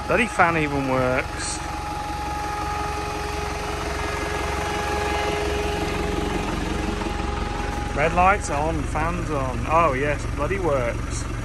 Bloody fan even works. Red lights on, fans on. Oh yes, bloody works.